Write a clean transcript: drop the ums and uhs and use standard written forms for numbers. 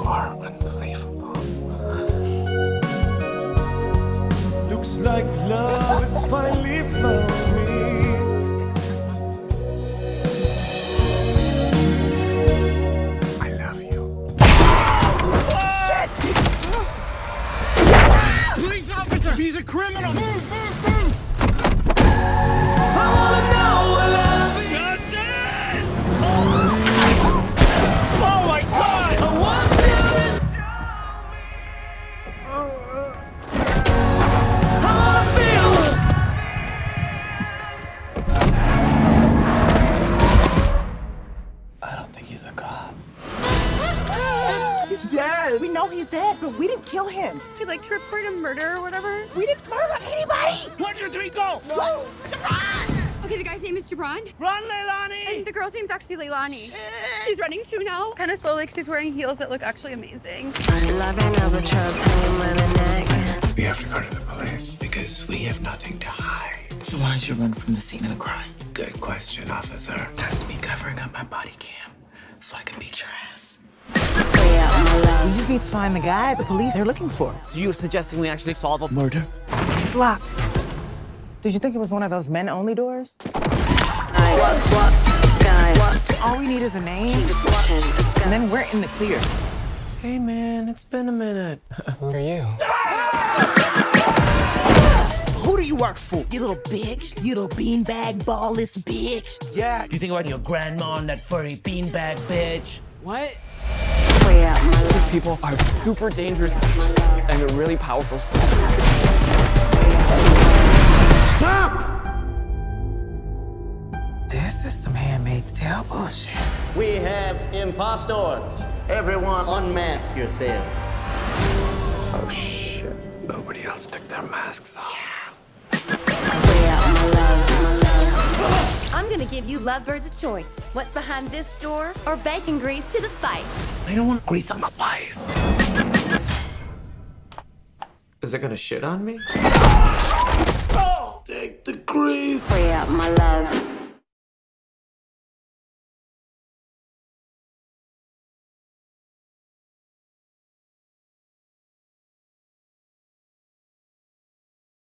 are unbelievable. Looks like love has finally found me. I love you. Police officer! He's a criminal! Move! I wanna know what love is. Justice! Oh my God! I want you to show me. I wanna feel. I don't think he's a cop. He's dead. We know he's dead, but we didn't kill him. He like to report a murder or whatever. We didn't murder anybody. 1, 2, 3, go! No. Okay, the guy's name is Jabron. Run, Leilani! And the girl's name's actually Leilani. She's running too now. Kind of slowly, 'cause she's wearing heels that look actually amazing. We have to go to the police because we have nothing to hide. Why did you run from the scene of the crime? Good question, officer. That's me covering up my body cam so I can beat your ass. We just need to find the guy the police are looking for. So you're suggesting we actually solve a murder? It's locked. Did you think it was one of those men-only doors? All we need is a name, and then we're in the clear. Hey, man, it's been a minute. Who are you? Who do you work for? You little bitch. You little beanbag ballless bitch. Yeah. You think about your grandma and that furry beanbag bitch? What? These people are super dangerous and they're really powerful. Stop! This is some Handmaid's Tale bullshit. We have impostors. Everyone unmask yourself. Oh, shit. Nobody else took their masks off. I'm gonna give you lovebirds a choice. What's behind this door or bacon grease to the face? I don't want grease on my face. Is it gonna shit on me? Take the grease. Free up my love.